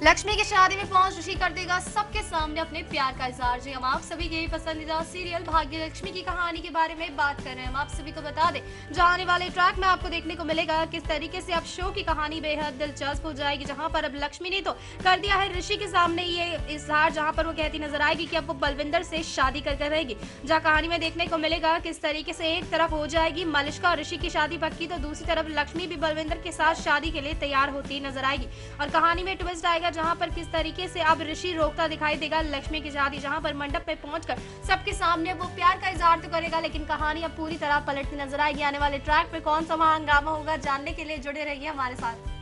लक्ष्मी की शादी में पहुंच ऋषि कर देगा सबके सामने अपने प्यार का इजहार। जी, हम आप सभी के पसंदीदा सीरियल भाग्य लक्ष्मी की कहानी के बारे में बात कर रहे हैं। हम आप सभी को बता दें, जो आने वाले ट्रैक में आपको देखने को मिलेगा किस तरीके से अब शो की कहानी बेहद दिलचस्प हो जाएगी, जहां पर अब लक्ष्मी ने तो कर दिया है ऋषि के सामने ये इजहार, जहां पर वो कहती नजर आएगी कि अब वो बलविंदर से शादी कर रहेगी। जहाँ कहानी में देखने को मिलेगा किस तरीके से एक तरफ हो जाएगी मलिष्का और ऋषि की शादी पक्की, तो दूसरी तरफ लक्ष्मी भी बलविंदर के साथ शादी के लिए तैयार होती नजर आएगी। और कहानी में ट्विस्ट आएगा जहां पर किस तरीके से अब ऋषि रोकता दिखाई देगा लक्ष्मी की शादी, जहां पर मंडप पे पहुंचकर सबके सामने वो प्यार का इजहार तो करेगा, लेकिन कहानी अब पूरी तरह पलटती नजर आएगी। आने वाले ट्रैक पे कौन सा वहां हंगामा होगा, जानने के लिए जुड़े रहिए हमारे साथ।